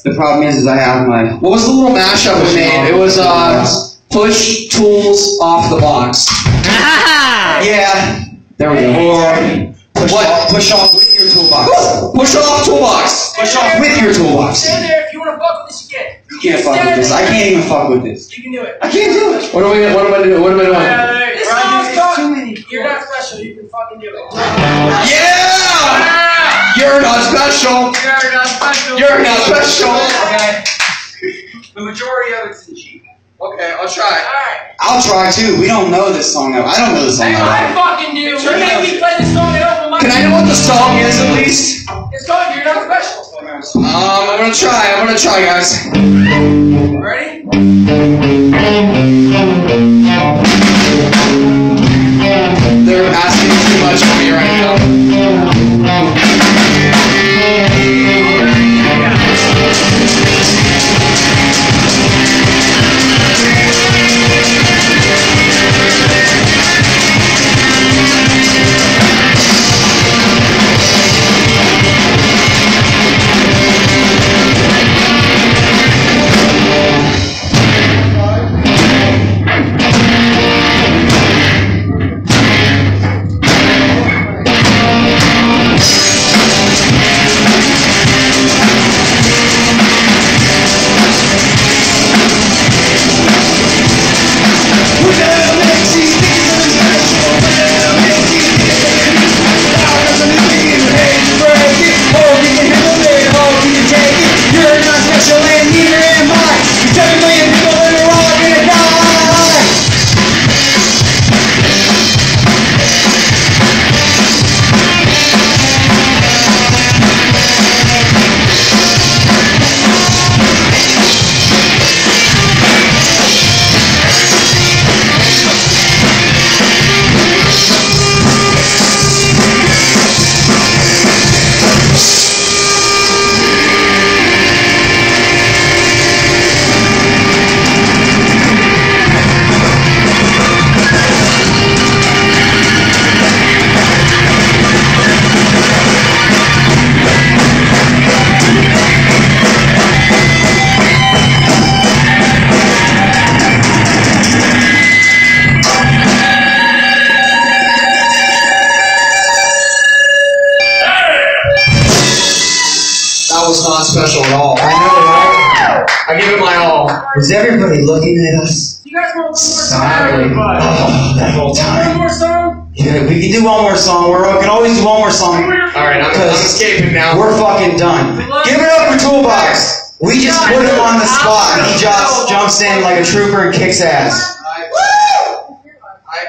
The problem is I have my... What was the little mashup we made? It was push tools off the box. Yeah. There we go. Or push off with your toolbox. Push off toolbox. Push off with your toolbox. Stand there if you want to fuck with this, you can. You can't fuck with this. I can't even fuck with this. You can do it. I can't do it. What am I doing? What am I doing? This song's too many. You're not special. You can fucking do it. Yeah! You're not special. You're not special. You're not special. Okay. The majority of it's in G. Okay, I'll try. Alright. I'll try too. We don't know this song. I don't know this song. I fucking do. You made me play this song at open mic. Can I know what the song is at least? It's called You're Not Special. I'm gonna try, guys. Ready? They're asking too much of me right now. Was not special at all. I know, right? I give it my all. Is everybody looking at us? You guys want one more song? Sadly. Oh, that whole time. One more song? Yeah, we can do one more song. We can always do one more song. Alright, I'm escaping now. We're fucking done. Give it up for Toolbox. We just put him on the spot and he just jumps in like a trooper and kicks ass.